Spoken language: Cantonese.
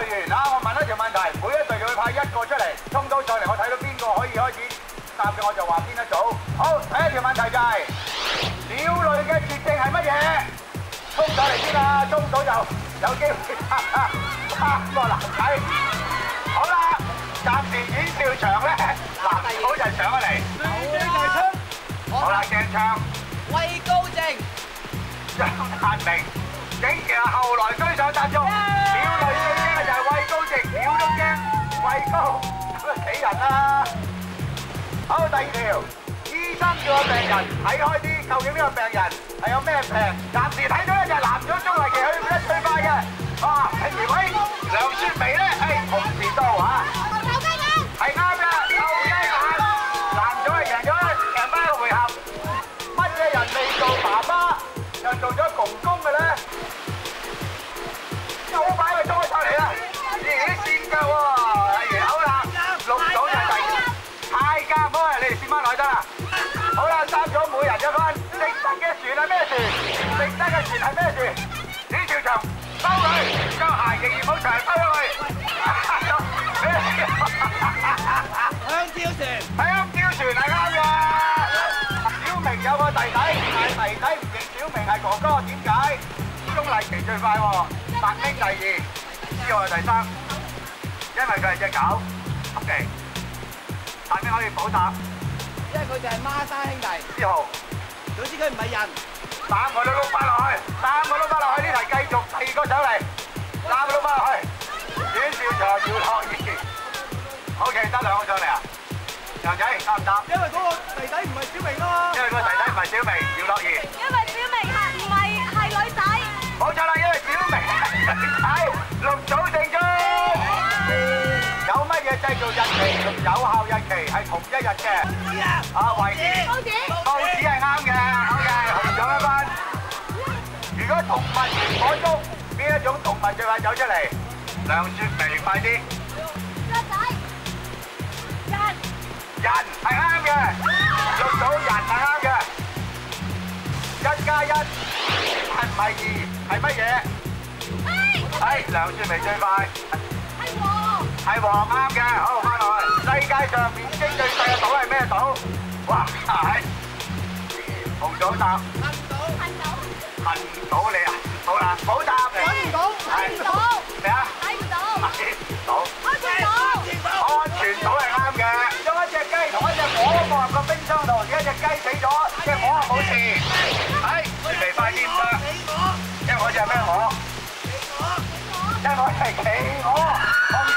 隊員啊，我問一條問題，每一隊就會派一個出嚟，衝到上嚟，我睇到邊個可以開始答嘅，我就話邊一組。好，第一條問題就係鳥類嘅絕症係乜嘢？衝上嚟先啊，衝到就有機會3個男仔。好啦，暫時演笑場咧，男組就上咗嚟。好啦，鏡槍。 畏高症。 張達明，竟然後來居上答中。鳥類最驚嘅就係畏高症，鳥都驚畏高，死人啦！好，第二條，醫生叫個病人睇開啲，究竟呢個病人係有咩病？暫時睇到咧就係男組鍾麗淇去得最快嘅。哇，第二位梁雪薇咧，同時到啊！係啱嘅，臭雞眼，男組係贏咗一個回合。乜嘢人未做爸爸又做咗公公嘅咧？好快就衝咗上嚟啦！咦，跣腳喎！好啦，六組就第二，太監好啊！你哋跣翻落去得啦。好啦，三組每人一分。食得嘅船係咩船？食得嘅船係咩船？呢條長收佢，將鞋仍然冇長收咗佢。 香蕉船。 香蕉船係啱嘅。小明有個弟弟，但係弟弟唔認小明係哥哥，點解？鍾麗淇最快喎，白冰第二，之後係第三，因為佢係隻狗。OK，白冰可以補答。 因為佢哋係孖生兄弟。 之後， 總之佢唔係人。 三個都碌翻落去，三個碌翻落去，呢題繼續，第二個上嚟，三個碌翻落去，阮兆祥、姚樂怡。OK，得兩個上嚟啊！強仔答唔答？ 因為嗰個弟弟唔係小明咯。 因為個弟弟唔係小明，姚樂怡。 因為小明係女仔。 冇錯啦，因為小明係女仔，六組勝出。有乜嘢製造日期同有效日期係同一日嘅？維持。報紙係啱嘅，好嘅，紅咗一分。如果動物園火燭，邊一種動物最快走出嚟？梁雪薇，快啲。人係啱嘅，六組人係啱嘅。1+1係唔係2？係乜嘢？係梁雪薇最快。係黃啱嘅，好翻落去。世界上面積最細嘅島係咩島？哇，係紅組答。恨島你啊？好啦，冇答嚟。睇唔到。咩啊？睇唔到。安全島係啱嘅。將一隻雞同一隻鵝放入個冰箱度，而家隻雞死咗，隻鵝係冇事。係，雪薇快啲唔得。因為我隻係咩鵝？因為我係企鵝。